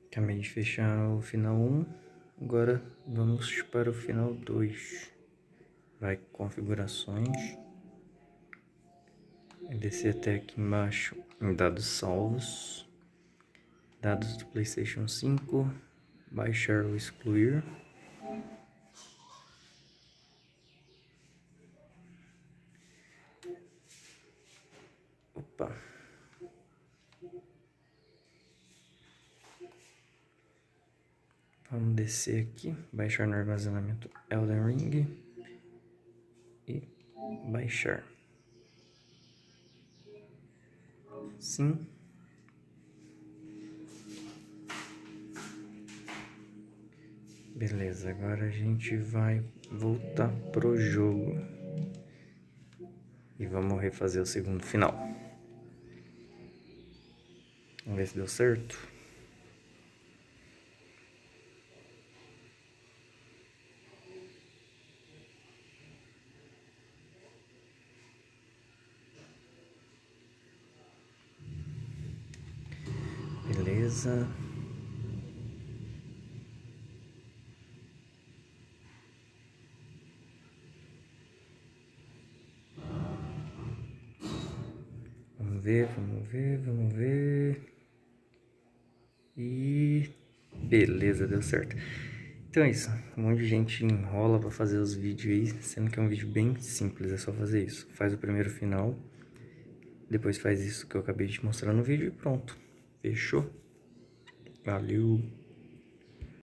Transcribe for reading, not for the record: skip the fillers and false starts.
Acabei de fechar o final 1, agora vamos para o final 2. Vai configurações, descer até aqui embaixo em dados salvos, dados do PlayStation 5, baixar ou excluir. Opa. Vamos descer aqui, baixar no armazenamento Elden Ring e baixar. Sim. Beleza, agora a gente vai voltar pro jogo e vamos refazer o segundo final. Vamos ver se deu certo. Beleza. Vamos ver, vamos ver, vamos ver. E beleza, deu certo. Então é isso. Um monte de gente enrola pra fazer os vídeos aí, sendo que é um vídeo bem simples, é só fazer isso. Faz o primeiro final, depois faz isso que eu acabei de mostrar no vídeo e pronto. Fechou? Valeu!